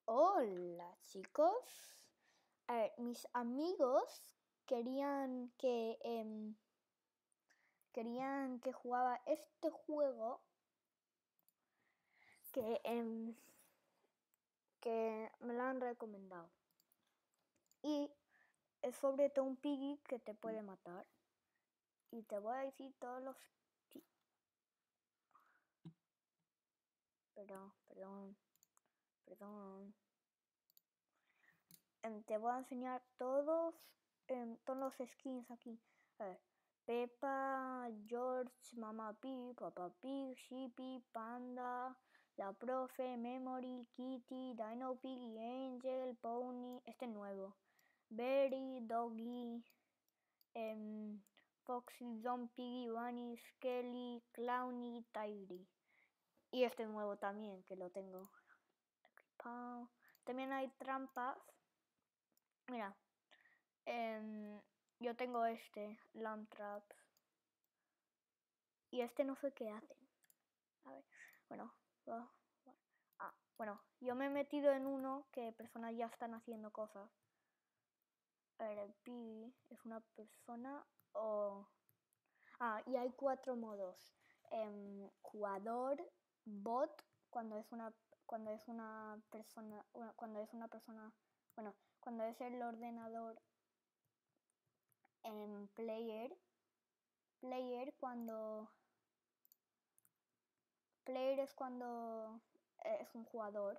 Hola chicos. A ver, mis amigos querían que jugaba este juego que me lo han recomendado. Y es sobre todo un piggy que te puede matar. Y te voy a decir todos los... Perdón. Te voy a enseñar todos los skins aquí. A ver. Peppa, George, Mama Pig, Papa Pig, Sheepy, Panda, La Profe, Memory, Kitty, Dino Piggy, Angel, Pony, este nuevo. Berry, Doggy, Foxy, Don Piggy, Bunny, Skelly, Clowny, Tyree. Y este nuevo también, que lo tengo. También hay trampas. Mira, yo tengo este, Lamb Traps. Y este no sé qué hacen. A ver, bueno, yo me he metido en uno que personas ya están haciendo cosas. A ver, el Piggy es una persona o... y hay 4 modos. Jugador, bot, cuando es una persona, cuando es el ordenador, player es cuando es un jugador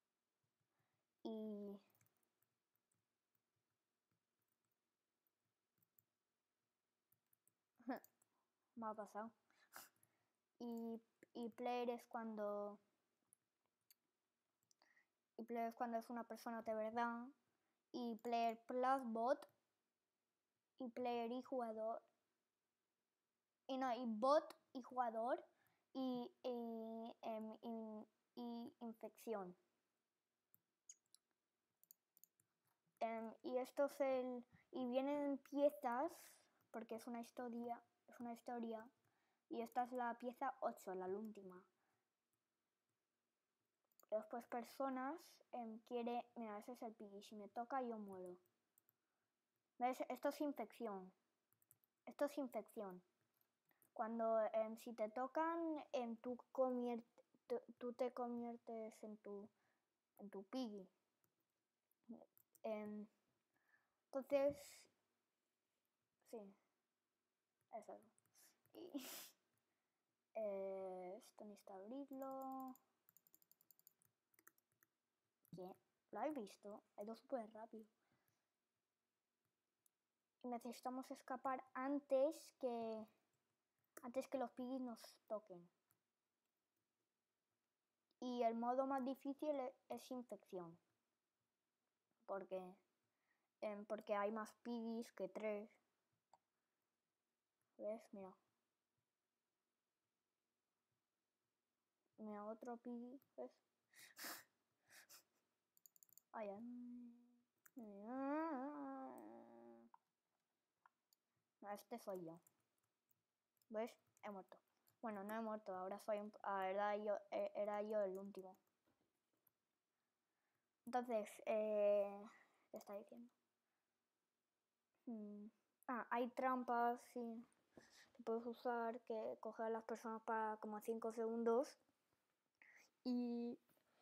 y me ha pasado. Y player es cuando es una persona de verdad. Y player plus bot. Y player y jugador. Y bot y jugador. Y infección. Y esto es y vienen piezas, porque es una historia. Y esta es la pieza 8, la última. Después personas mira, ese es el piggy. Si me toca yo muero. ¿Ves? Esto es infección. Cuando si te tocan, tú te conviertes en tu piggy. Entonces, sí, eso. Y esto necesita abrirlo. ¿Qué? ¿Lo habéis visto? Ha ido súper rápido. Y necesitamos escapar antes que los piggies nos toquen. Y el modo más difícil es infección. Porque hay más piggies que 3. ¿Ves? Mira. Mira otro piggy, ¿ves? No, este soy yo. ¿Ves? He muerto. Bueno, no he muerto, ahora era yo el último. Entonces, ¿qué está diciendo? Hay trampas, sí, que puedes usar, que coger a las personas para como 5 segundos. Y...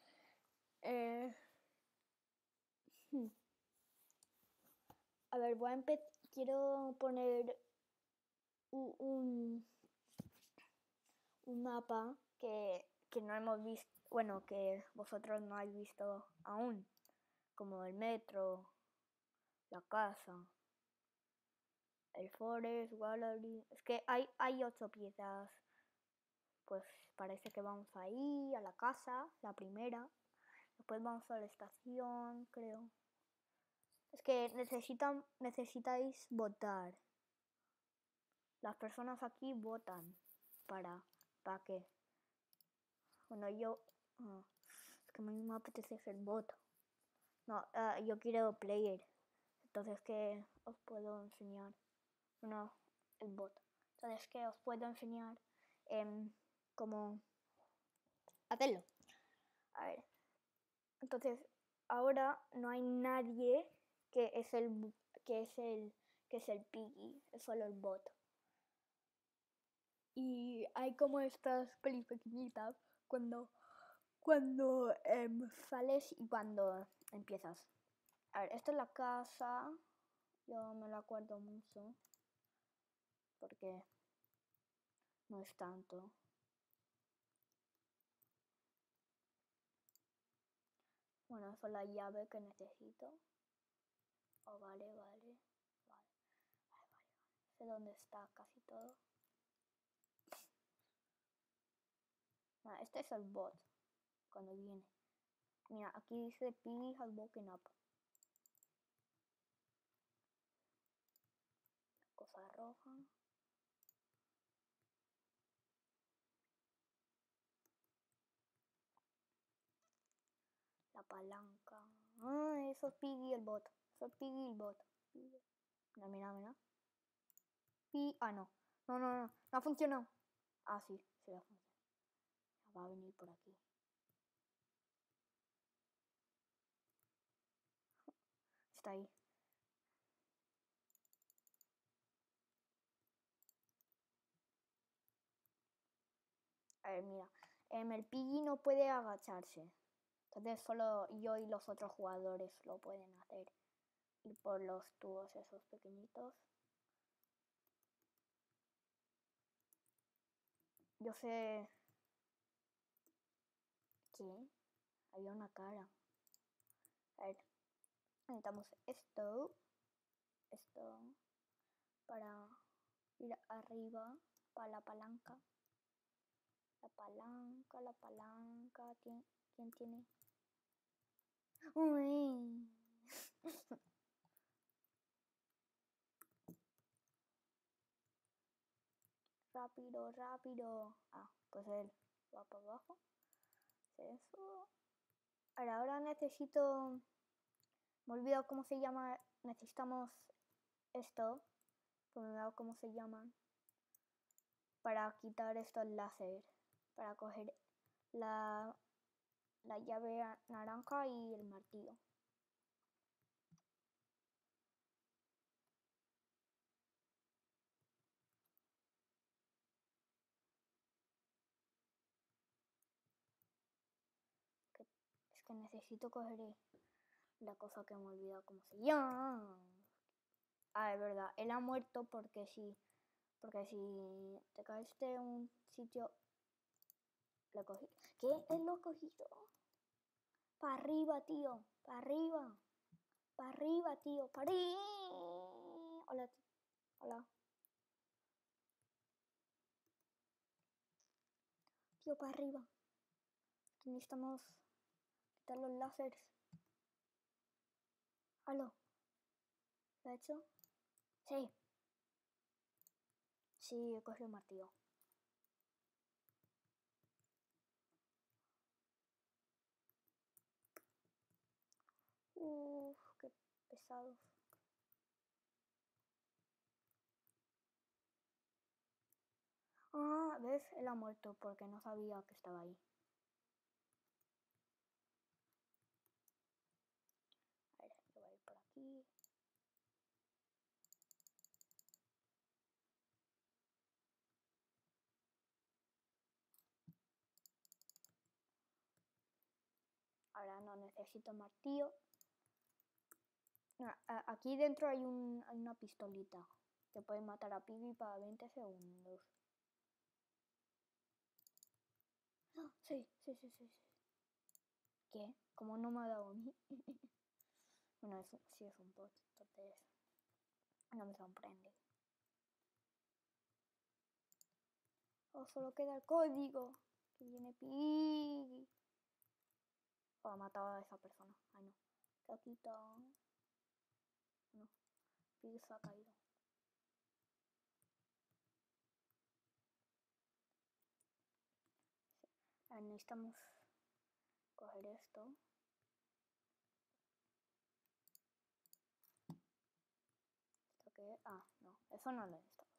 a ver, quiero poner un mapa que no hemos visto, bueno, que vosotros no habéis visto aún, como el metro, la casa, el forest, gallery. Es que hay 8 piezas. Pues parece que vamos ahí, a la casa, la primera. Después vamos a la estación, creo. Es que necesitáis votar. Las personas aquí votan. ¿Para qué? Bueno, es que a mí me apetece ser bot. No, yo quiero player. Entonces, ¿qué os puedo enseñar? No, el bot. Entonces, ¿qué os puedo enseñar? Cómo hacerlo. A ver. Entonces, ahora no hay nadie que es el Piggy, es solo el bot. Y hay como estas pelis pequeñitas cuando sales y cuando empiezas. A ver, esta es la casa. Yo me la acuerdo mucho porque no es tanto. Bueno, esa es la llave que necesito. Oh, vale. Sé dónde está casi todo. No, este es el bot cuando viene. Mira, aquí dice Piggy has woken up. Cosa roja. La palanca. Ah, eso es Piggy el bot. Eso es Piggy el bot. Mira. Ah, no. No ha funcionado. Ah, sí ha funcionado. Va a venir por aquí. Está ahí. A ver, mira. El Piggy no puede agacharse. Entonces solo yo y los otros jugadores lo pueden hacer. Ir por los tubos esos pequeñitos. Yo sé... ¿Qué? Había una cara. A ver. Necesitamos esto para ir arriba, para la palanca. La palanca. ¿Quién tiene? Uy. Rápido. Ah, pues él va para abajo. Eso. Ahora necesito... Me he olvidado cómo se llama. Necesitamos esto. Me he olvidado cómo se llaman. Para quitar estos láser. Para coger la llave naranja y el martillo. Es que necesito coger la cosa que me he olvidado cómo se llama. Ah, es verdad. Él ha muerto porque si te caes de un sitio... Lo cogí. ¿Qué? Él lo ha cogido. Para arriba, tío. Para arriba. Para arriba, tío. Para arriba. Hola. Tío, para arriba. Necesitamos quitar los láseres. ¿Aló? ¿Lo ha hecho? Sí. Sí, he cogido el martillo. Uff, qué pesados. Ah, ¿ves? Él ha muerto porque no sabía que estaba ahí. A ver, yo voy a ir por aquí. Ahora no necesito martillo. Aquí dentro hay una pistolita que puede matar a Piggy para 20 segundos. ¡Ah! Sí. ¿Qué? ¿Cómo no me ha dado a mí? Bueno, sí es un bot, entonces no me sorprende. Oh, solo queda el código. Que viene Piggy. Oh, ha matado a esa persona. Ay, no. Se ha quitado. No. Piggy se ha caído. A ver, necesitamos coger esto. ¿Esto qué es? Ah, no. Eso no lo necesitamos.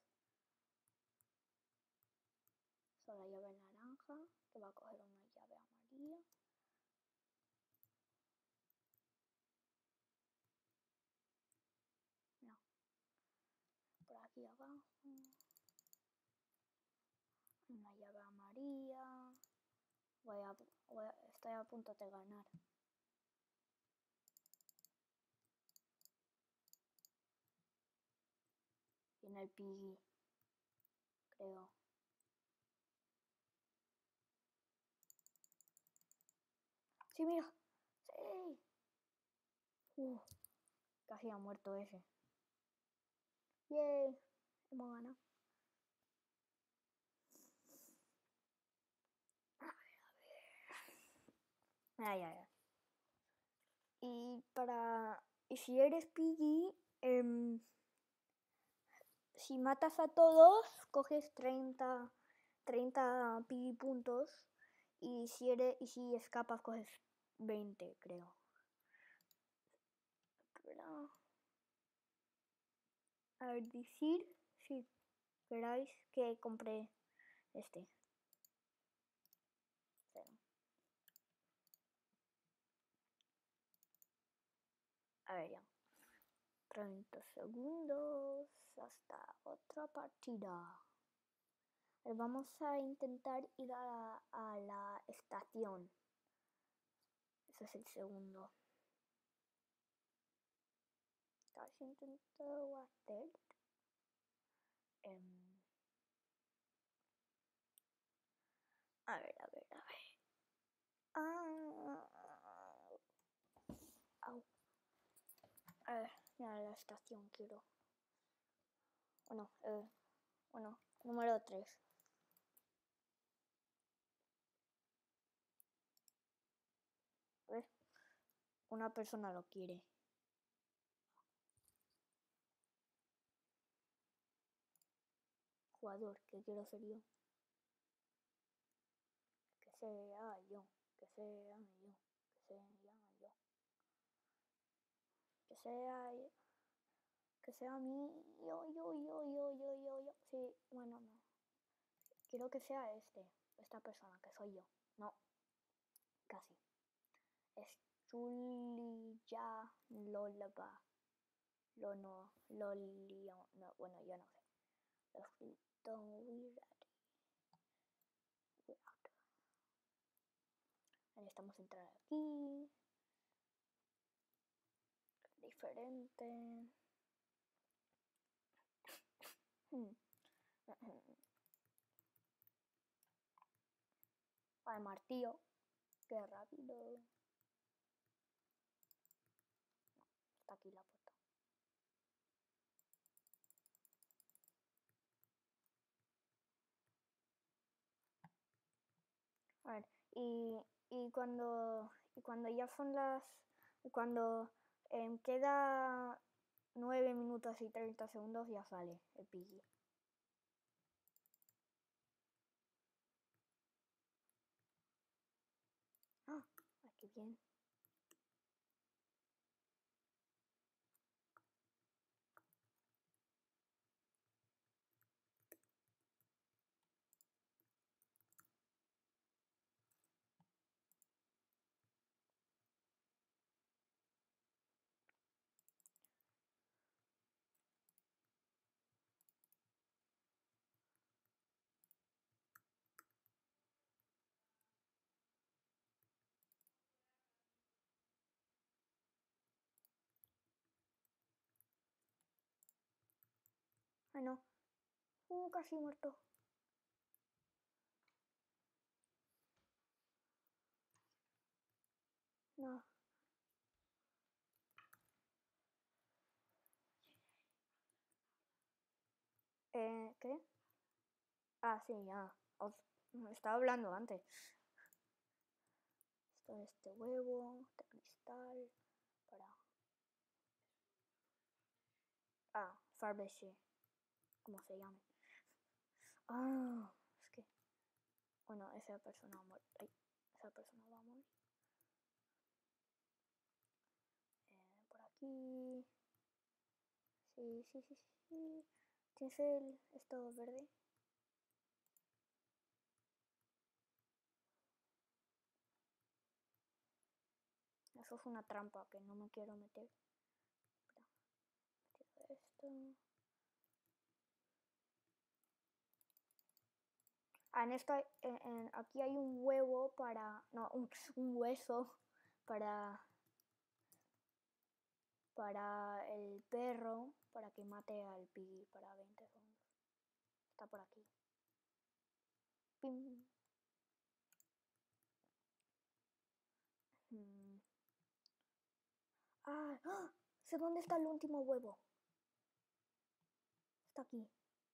Solo la llave naranja. Que va a coger una llave amarilla. aquí abajo. Una llave amarilla. Estoy a punto de ganar. Viene el Piggy, creo. Sí, mira. Sí. Casi ha muerto ese. Yay. Hemos ganado. A ver. Ya. Y si eres Piggy, si matas a todos, coges 30 Piggy puntos. Y si escapas, coges 20, creo. A ver, decir si queráis que compré este. A ver, ya. 30 segundos hasta otra partida. Vamos a intentar ir a la estación. Ese es el segundo. Estás intentando hacer. A ver. Au. A ver, mira la estación quiero. Bueno, número 3. ¿Ves? Una persona lo quiere. Jugador, ¿qué quiero ser yo? Que sea yo. Que sea yo. Que sea yo. Que sea yo. Que sea mí. Yo. Sí, bueno, no. Quiero que sea esta persona, que soy yo. No, casi. Es Julia Lolaba. No, bueno, yo no sé. Necesitamos entrar aquí. Diferente. Al martillo. Qué rápido. Está aquí la puerta. A ver, y cuando ya son cuando queda 9 minutos y 30 segundos, ya sale el Piggy. Ah, qué bien. Ay, no. Casi muerto. No. ¿Qué? Ah, sí, ya. Estaba hablando antes. Este huevo, este cristal, para... Ah, Fabergé, como se llame. Ah, es que... Bueno, esa persona va a morir. Ay, esa persona va a morir. Por aquí... Sí. ¿Tienes esto verde? Eso es una trampa que no me quiero meter. Espera. Esto. Aquí hay un huevo para... No, un hueso para el perro, para que mate al piggy para 20 segundos. Está por aquí. Pim. ¡Ah! Sé dónde está el último huevo. Está aquí.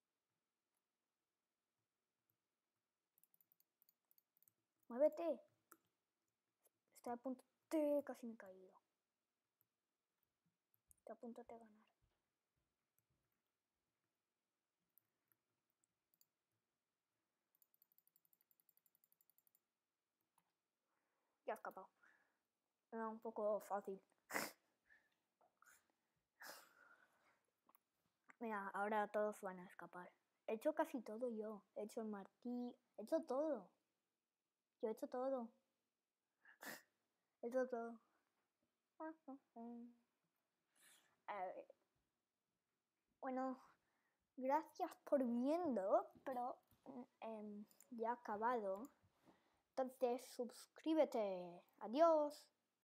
¡Muévete! Estoy a punto de... Casi me he caído. Estoy a punto de ganar. Ya he escapado. Era un poco fácil. Mira, ahora todos van a escapar. He hecho casi todo yo. He hecho el martillo. He hecho todo. Yo he hecho todo. He hecho todo. A ver. Bueno, gracias por viendo, pero ya ha acabado. Entonces, suscríbete. Adiós.